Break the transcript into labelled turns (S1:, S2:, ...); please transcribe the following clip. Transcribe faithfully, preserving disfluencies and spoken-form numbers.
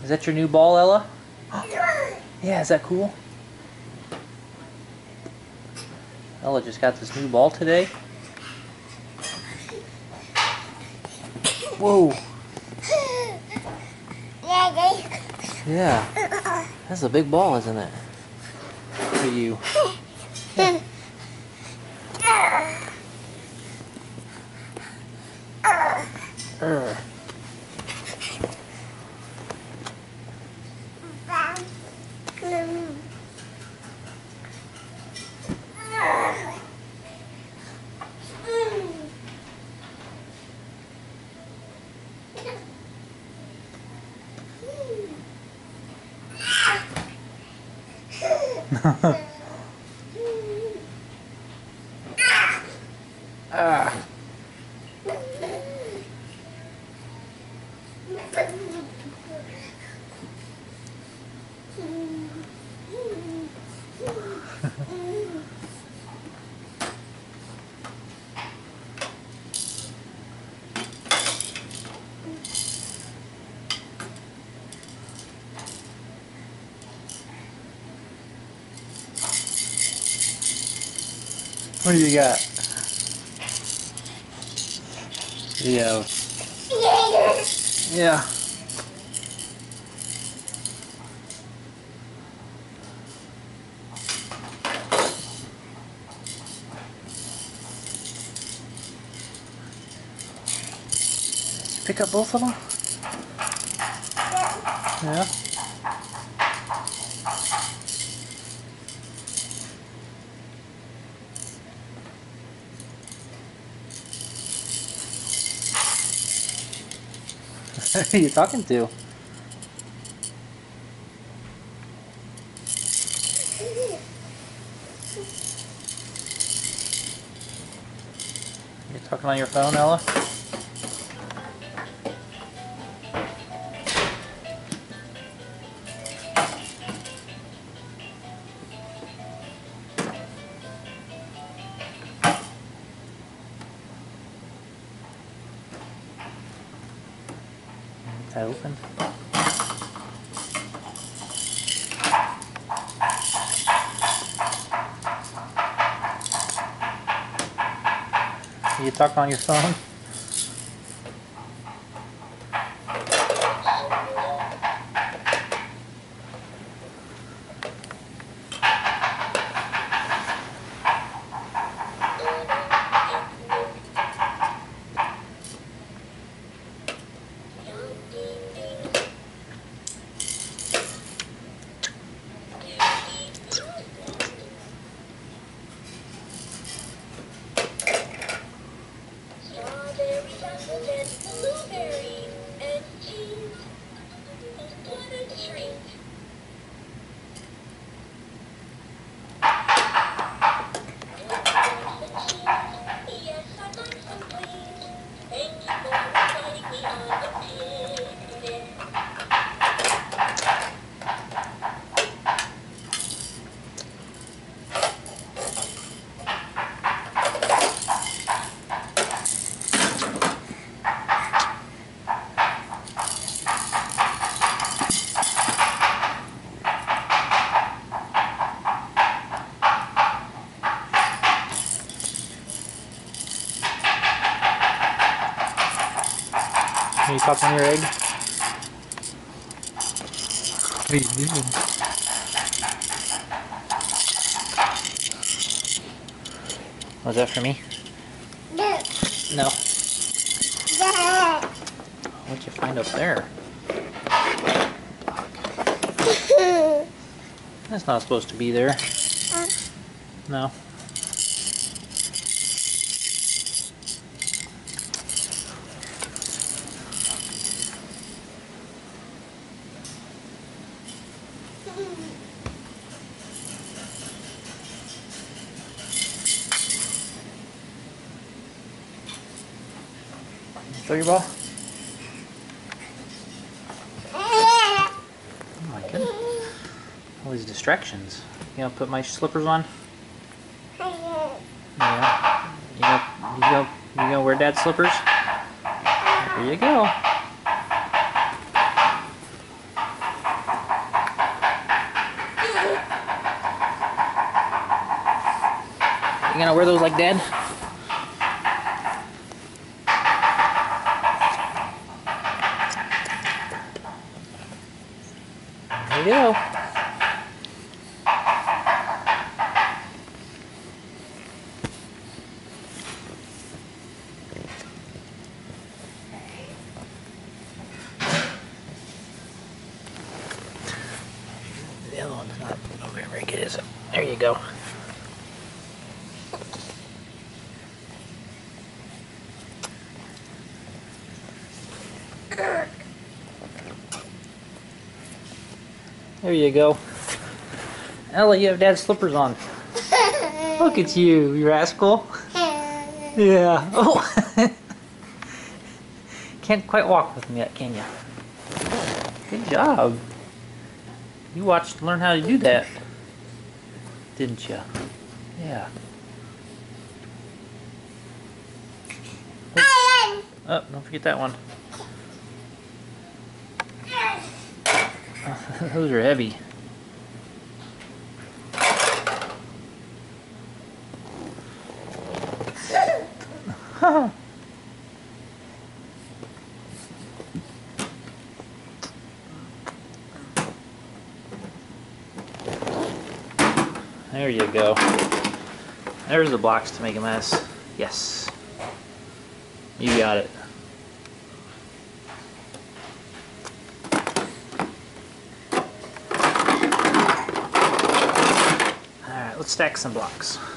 S1: Is that your new ball, Ella? Yeah, is that cool? Ella just got this new ball today. Whoa. Yeah. That's a big ball, isn't it? For you. Yeah. Urgh. Ah. What do you got? Yeah. Yeah. Pick up both of them? Yeah. Who are you talking to? You talking on your phone, Ella? Is that open? You talking on your phone? Are you caught on your egg? What are you doing? Was that for me?
S2: No.
S1: No. What'd you find up there? That's not supposed to be there. No. Throw your ball. Oh my goodness. All these distractions. You gonna put my slippers on? Yeah. You gonna, you gonna, you gonna wear Dad's slippers? Here you go. You gonna wear those like Dad? There you go. The other one's not over very good, is it? There you go. There you go. Ella, you have Dad's slippers on. Look at you, you rascal. Yeah. Oh. Can't quite walk with them yet, can you? Good job. You watched learn how to do that, didn't you? Yeah. Oh, don't forget that one. Those are heavy. There you go. There's the blocks to make a mess. Yes. You got it. Alright, let's stack some blocks.